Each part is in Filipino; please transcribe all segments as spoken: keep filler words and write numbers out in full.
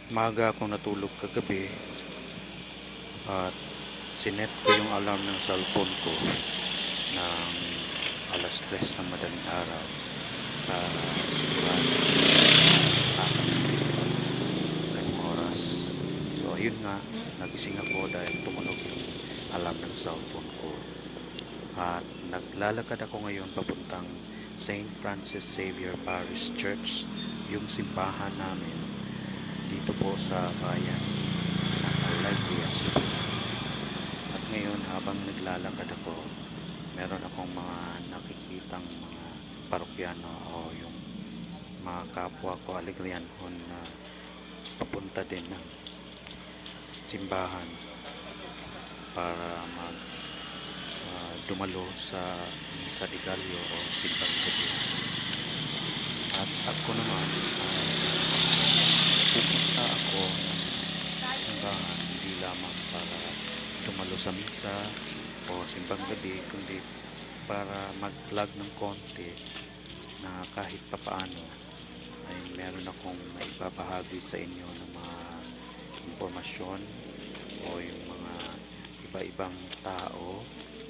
Maaga akong natulog kagabi at sinet ko yung alarm ng cellphone ko ng alas tres ng madaling araw para sigurado nakagising ako ganung oras. So ayun nga, nagising ako dahil tumunog yung alarm ng cellphone ko. At naglalakad ako ngayon papuntang Saint Francis Xavier Parish Church, yung simbahan namin dito po sa bayan ng Alegria, Cebu. At ngayon habang naglalakad ako, meron akong mga nakikitang mga parokyano o yung mga kapwa ko Alegrianhon na papunta din ng simbahan para mag uh, dumalo sa Misa de Gallo o Simbang Gabi. At ako naman ay pupunta ako ng simbahan hindi lamang para dumalo sa misa o simbang gabi, kundi para mag-vlog ng konti na kahit papaano ay meron akong maibabahagi sa inyo ng mga impormasyon o yung mga iba-ibang tao.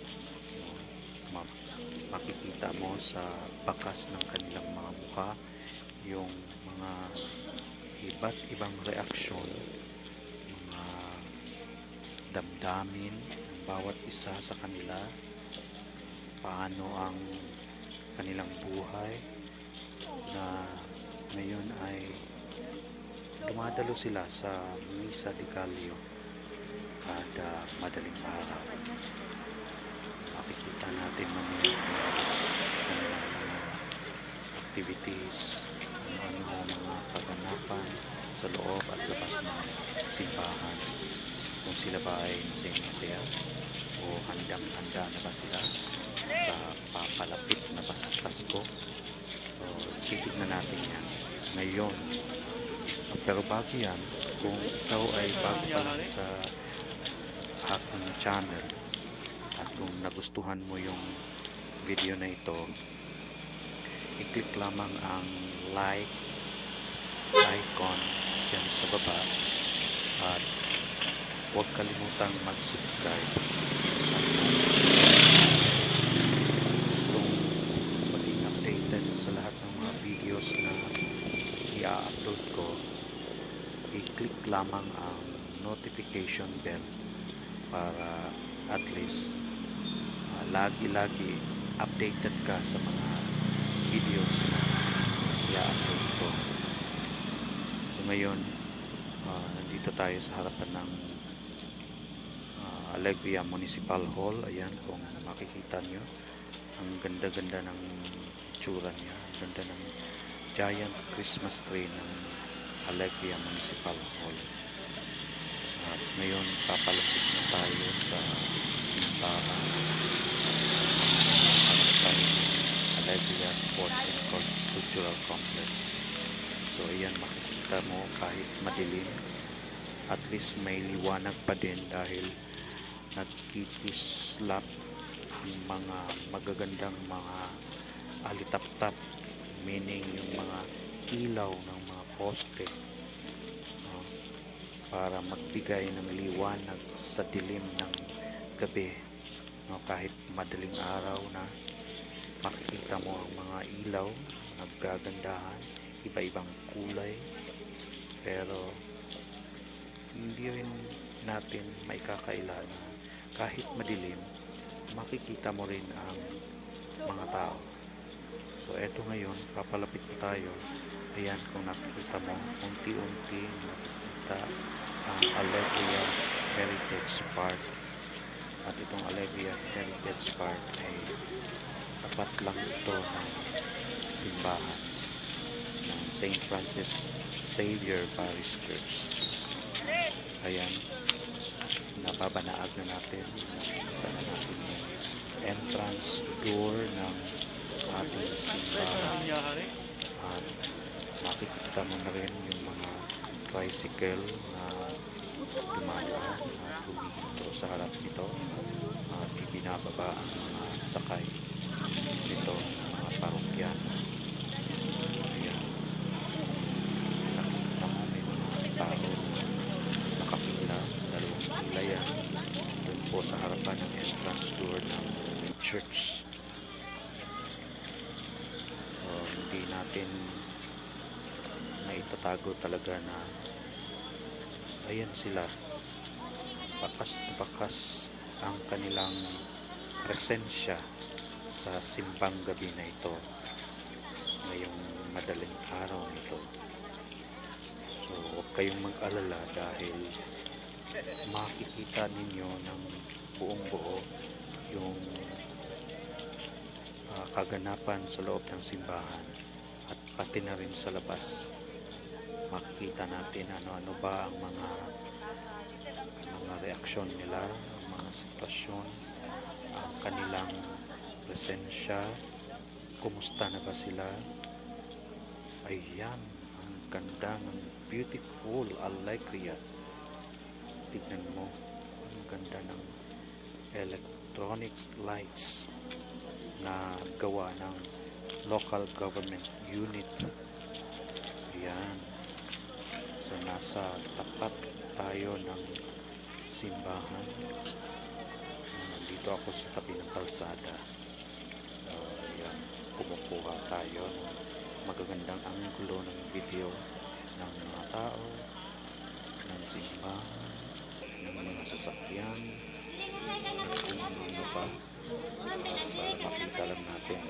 Makikita mo sa bakas ng kanilang mga mukha yung mga iba't ibang reaksyon, mga damdamin ng bawat isa sa kanila, paano ang kanilang buhay na ngayon ay dumadalo sila sa Misa de Gallo kada madaling araw. Makikita natin mamaya yung kanilang mga activities, ano-ano mga kaganapan sa loob at labas ng simbahan. Kung sila ba ay masaya-masaya o handang-handa na ba sila sa papalapit na Pasko. So, titignan natin yan ngayon. Pero bago yan, kung ikaw ay bago pa lang sa aking channel at kung nagustuhan mo yung video na ito, i-click lamang ang like icon dyan sa baba at huwag kalimutang mag-subscribe. At kung gustong maging updated sa lahat ng mga videos na i-upload ko, i-click lamang ang notification bell para at least uh, lagi-lagi updated ka sa mga videos na i-upload ko. So ngayon, uh, nandito tayo sa harapan ng uh, Alegria Municipal Hall. Ayan, kung makikita nyo, ang ganda-ganda ng itsura niya. Ang ganda ng giant Christmas tree ng Alegria Municipal Hall. At ngayon, papalapit na tayo sa simbahan sa Alegria Sports and Cultural Complex. So ayan, makikita mo kahit madilim, at least may liwanag pa din dahil nagkikislap ang mga magagandang mga alitap-tap, meaning yung mga ilaw ng mga poste uh, para magbigay ng liwanag sa dilim ng gabi. No, kahit madaling araw na, makikita mo ang mga ilaw naggagandahan, iba-ibang kulay, pero hindi rin natin maikakaila na kahit madilim, makikita mo rin ang mga tao. So eto ngayon, papalapit na tayo. Ayan, kung nakikita mo, unti-unti nakikita ang Alegria Heritage Park. At itong Alegria Heritage Park ay tapat lang ito ng simbahan ng Saint Francis Xavier Parish Church. Ayan, nababanaag na natin, nakikita na natin yung entrance door ng ating simbahan. At makikita mo na rin yung mga tricycle na dumadaan at humihinto sa harap nito at ibinababa ang mga sakay nito ng mga parokyano. Ayan, nakikita mo may mga tao church. So, hindi natin maitatago talaga na ayan sila, bakas na bakas ang kanilang presensya sa simbang gabi na ito ngayong madaling araw nito. So huwag kayong mag-alala dahil makikita ninyo ng buong buo yung uh, kaganapan sa loob ng simbahan at pati na rin sa labas. Makikita natin ano-ano ba ang mga mga reaksyon nila, ang mga sitwasyon, ang kanilang presensya, kumusta na ba sila. Ayan, ang ganda ng beautiful Alegria. Tignan mo, ang ganda ng electronic lights na gawa ng local government unit. Ayan. So nasa tapat tayo ng simbahan. Nandito ako sa tabi ng kalsada. Uh, ayan, kumukuha tayo ng magagandang anggulo ng video ng mga tao, ng simbahan, ng mga sasakyan, at kung ano pa, uh, para makita lang natin.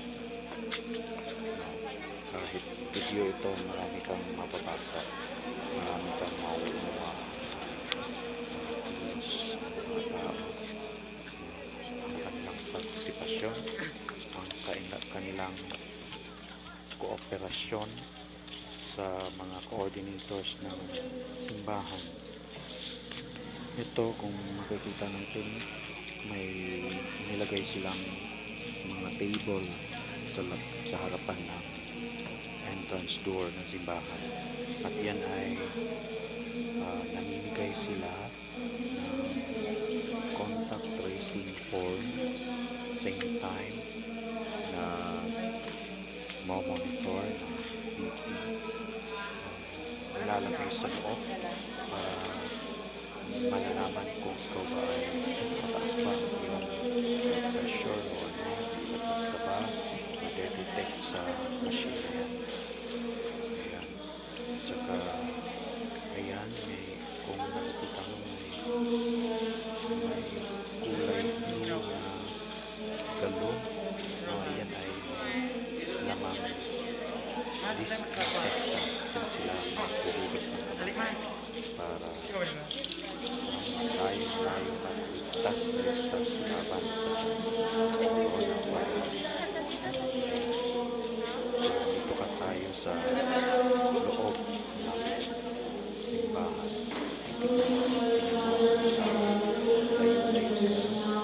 Kahit video ito, marami kang mababasa, marami kang mauunawa mga kilos ng mga tao, ang kanilang partisipasyon, ang kanilang kooperasyon sa mga coordinators ng simbahan. Ito, kung makikita natin, may inilagay silang mga table sa, sa harapan ng entrance door ng simbahan, at yan ay uh, namimigay sila ng contact tracing form, same time na mo-monitor ng B P, nilalagay sa loob para malalaman kung ikaw ba ay mataas pa yung blood pressure o ano, ilat ka ba, madedetect sa machine na yan. Ayan. Tsaka, ayan, may, kung nakikita mo, may, may kulay blue na galon. O, ayan ay may lamang disinfectant. Diyan sila magpuhugas ng kamay para layo-layo at ligtas-ligtas laban sa coronavirus. So, dito ka tayo sa loob ng simbahan. Tingnan natin, tingnan mo, layo-layo sila.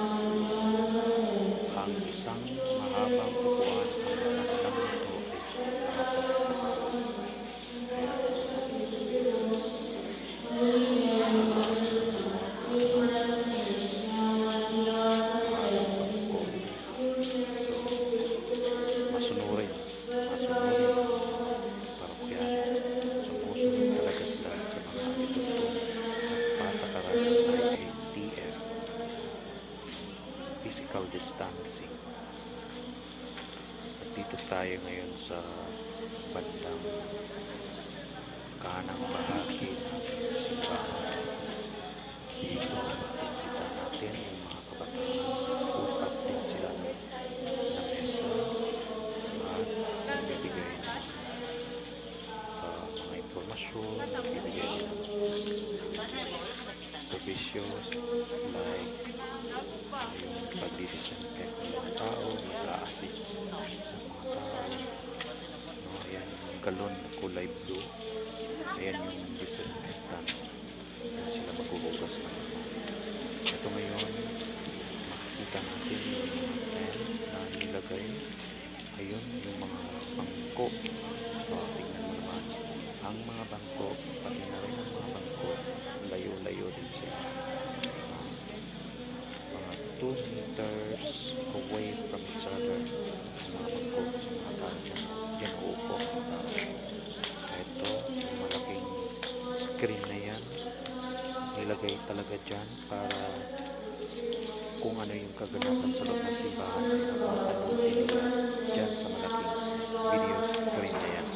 Ang isang mahabang upuan ang naman nito ay apat katao. Masunurin, masunurin ang parokyano. Sumusunod talaga sila sa mga itutong at patakaran ng I A T F, physical distancing. At dito tayo ngayon sa bandang kanang bahagi ng simbahan. Dito makikita natin yung mga kabataan. Put up din sila ng, ng mesa at nagbibigay ng uh, mga impormasyon, nagbibigay din ng servisyos like uh, yung pagdidisinfect ng mga tao, mag-a-assist sa mga tao. No, ayan yung galon na kulay blue. Ayan yung disinfectant. Ayan sila maghuhugas ng kamay. Ito ngayon, makikita natin yung mga tent na nilagay. Ayun, yung mga bangko. O, tingnan mo naman. Ang mga bangko, pati na rin ang mga bangko, layo-layo din sila. Uh, mga two meters away from each other. Ang mga bangko sa mga tao dyan. Dyan uupo ang mga tao. Ito, yung malaking screen na yan, nilagay talaga dyan para kung ano yung kaganapan sa loob ng simbahan ay mapapanood din nila dyan sa malaking video screen na yan.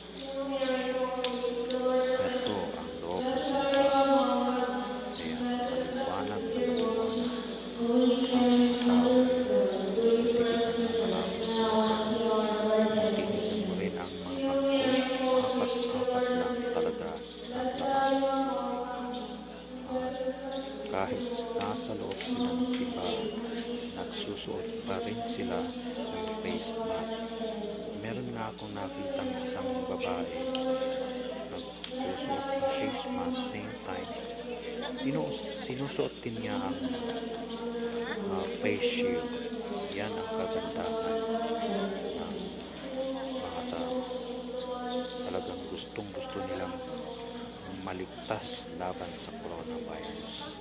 Ito ang loob ng simbahan. Ayan, maliwanag na maliwanag. Ang tao ay titignan mo malapit sa lugar. Titignan mo rin ang mga bangko. Apat-apat lang talaga ang laman. At kahit nasa loob sila ng simbahan, nagsusuot pa rin sila ng face mask. Meron nga akong nakitang isang babae nagsusuot ng face mask, same time sinus sinusuot din niya ang uh, face shield. Yan ang kagandahan ng mga tao. Talagang gustong gusto nilang maligtas laban sa coronavirus.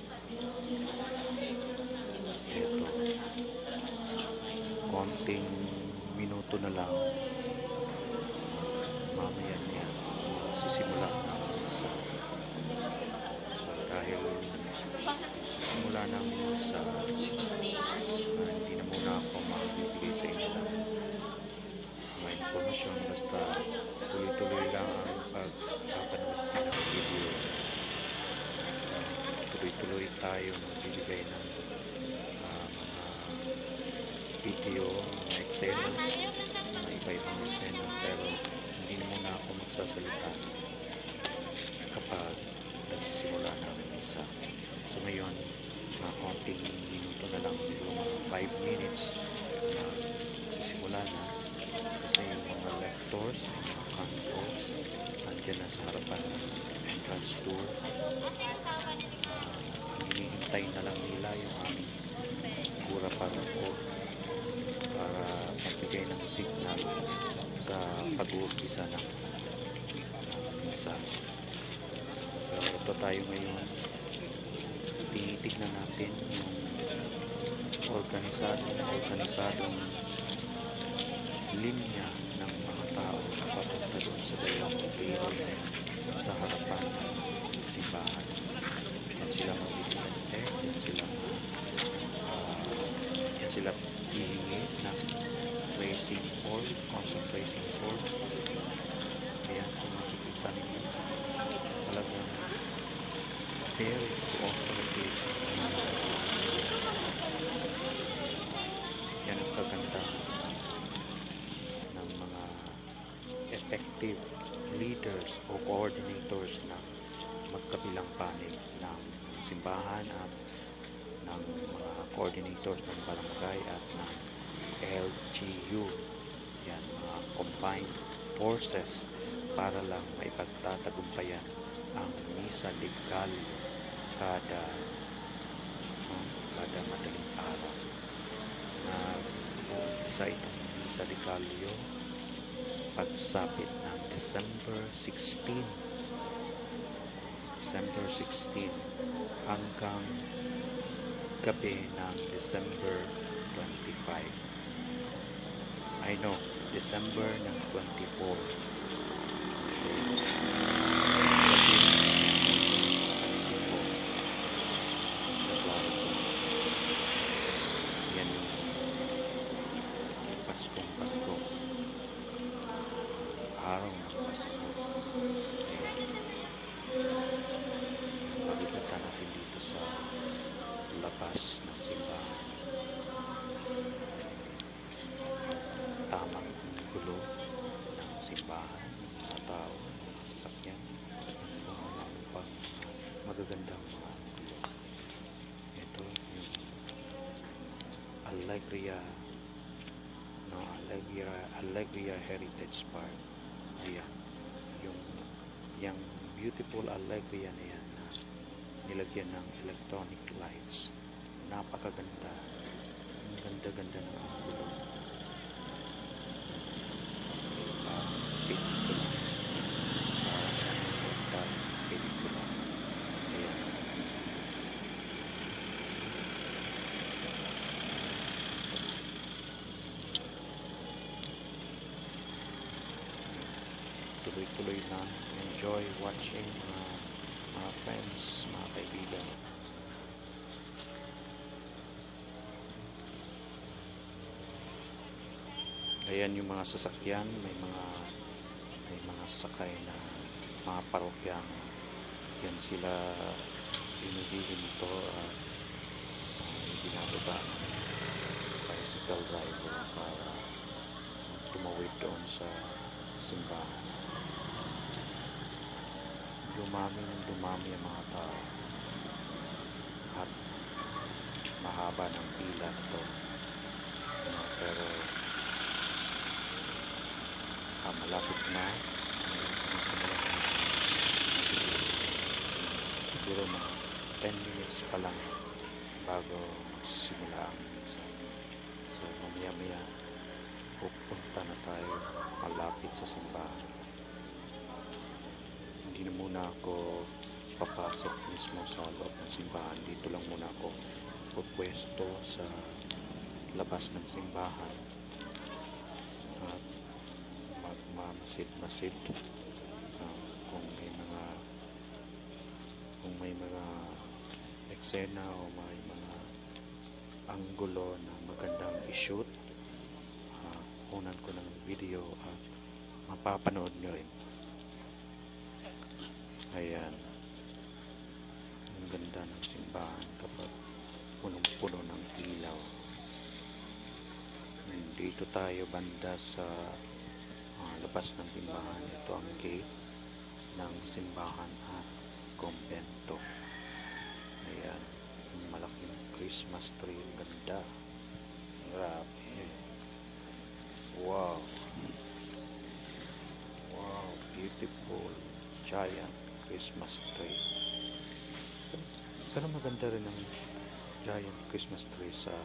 Ito, konting minuto na lang, mamaya niya sisimula ng misa. So dahil sisimula ng misa, uh, hindi na muna ako makabibigay sa inyo ng mga informasyon. Basta tuloy-tuloy lang ang pagpapanood ng video. Uh, tuloy-tuloy tayo magbibigay ng uh, mga video, mga eksena, mga iba-ibang eksena, pero hindi na muna ako magsasalita kapag nagsisimula na ang misa. So ngayon, mga konting minuto na lang, siguro mga five minutes na sisimula na, kasi yung mga lectors, yung mga cantors, andyan na sa harapan ng entrance door. Uh, ang hinihintay na lang nila yung aming kura paroko para magbigay ng signal sa pag-uumpisa ng misa. So ito tayo ngayon, tinitignan natin yung organisadong organisadong linya ng mga tao na papunta doon sa dalawang table na yan sa harapan ng simbahan. Diyan sila mag-disinfect, diyan sila uh, diyan sila hihingi ng tracing form, contact tracing form. Ayan, kung makikita ninyo, talagang very cooperative. Yan ang kagandahan ng mga effective leaders o coordinators ng magkabilang panig ng simbahan at ng mga coordinators ng barangay at ng L G U. Yan, mga combined forces para lang maipagtatagumpayan ang Misa de Gallo kada um, kada madaling araw. Na isa itong Misa de Gallo pagsapit ng December sixteenth December sixteenth hanggang gabi ng December twenty-five. I know, December ng twenty-four. Okay. Gabi ng December twenty-four. Yan yung Paskong Pasko. Araw ng Pasko. Makikita natin dito sa labas ng simbahan tamang gulo ng simbahan, mga tao, mga sasakyan, kung ano pang magagandang mga gulo. Ito yung Alegria no, Alegria Alegria Heritage Park. Ayan, yung yung beautiful Alegria na yan na nilagyan ng electronic lights. Napakaganda. Ang ganda-ganda ng ang gulo. Okay, uh, pelikula. Uh, pelikula. Ayan. Tuloy-tuloy na. Enjoy watching mga mga friends, mga kaibigan. Ayan yung mga sasakyan, may mga may mga sakay na mga parokyang diyan sila inihihinto at uh, binababa ng tricycle driver para uh, tumawid doon sa simbahan. Dumami ng dumami ang mga tao at mahaba ng pila ito. Uh, pero uh, malapit na. Siguro mga ten minutes pa lang bago magsisimula ang misa. So mamaya maya pupunta na tayo malapit sa simbahan. Hindi na muna ako papasok mismo sa loob ng simbahan. Dito lang muna ako pupwesto sa labas ng simbahan at magmamasid-masid uh, kung may mga kung may mga eksena o may mga anggulo na magandang i-shoot, uh, kunan ko ng video at mapapanood nyo rin. Ayan, ang ganda ng simbahan kapag punong-puno ng ilaw. Dito tayo banda sa uh, labas ng simbahan. Ito ang gate ng simbahan at kumbento. Ayan, yung malaking Christmas tree, ang ganda. Grabe. Wow. Wow, beautiful giant Christmas tree. Pero maganda rin ang giant Christmas tree sa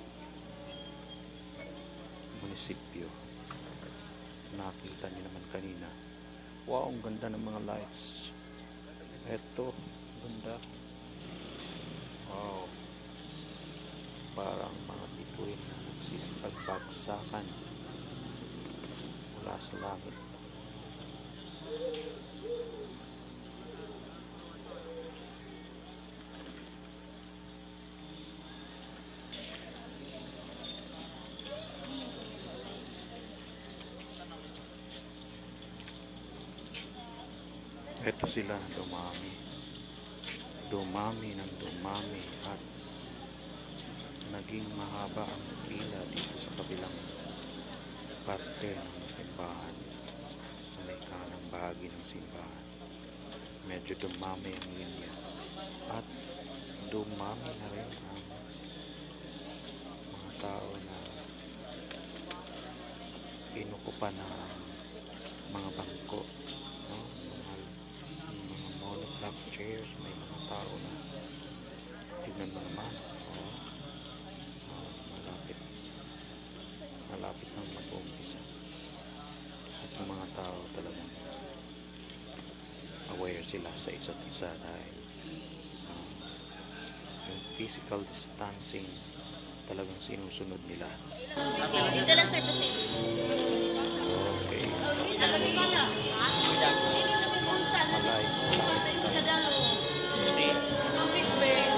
munisipyo. Nakita niyo naman kanina. Wow, ang ganda ng mga lights. Eto, ganda. Wow. Parang mga bituin na nagsisipagbagsakan mula sa langit. Ito sila, dumami. Dumami ng dumami at naging mahaba ang pila dito sa kabilang parte ng simbahan, sa may kanang bahagi ng simbahan. Medyo dumami ang linya at dumami na rin ang mga tao na inukupan ng mga bangko, no? mga, mga monoblock chairs. May mga tao na tignan mo naman, oh, oh, malapit malapit nang mag-uumpisa at yung mga tao talagang aware sila sa isa't isa dahil uh, yung physical distancing talagang sinusunod nila. Dito lang sir kasi. Okay. Malay, malay. sa dalo. Ang big bird.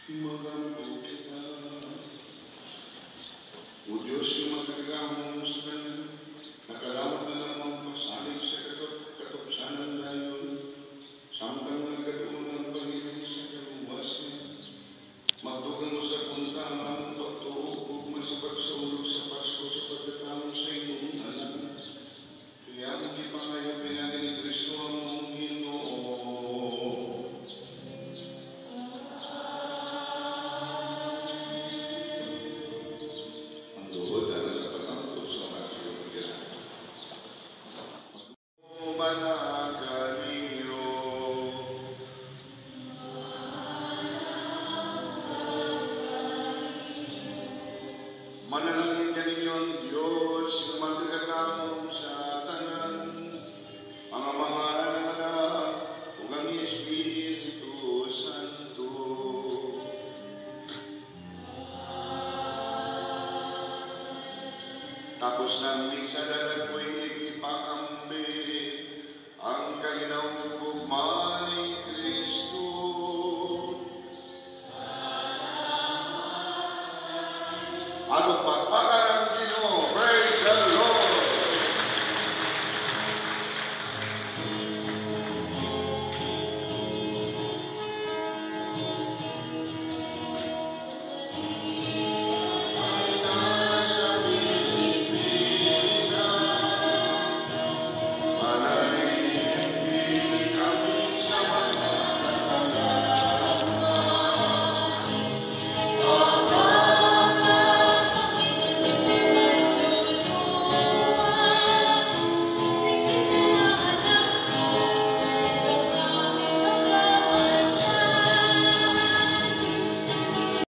Magambo kita. O Diyos yung magkagamo sa kanya, nakalawat na lamang pasalig sa katupsanan ngayon, samtang nagkatuon ng Panginoon sa kaluwas niya. Magdugan mo sa puntahan, pagtuog, ugma sa pagsaulog sa Pasko sa pagkatawag sa iyong anak. Kaya ang ipangayo pinagin ni Kristo ang mong Ginoo. Ang duhod na sa pagkampo sa mga kaibigan. Managalinyo. Manalangin ka ninyo ang Diyos na magkakamo sa tanan, ang Ama ng Anak, ug ang Espiritu Santo. Tapos ng misa na nagpuy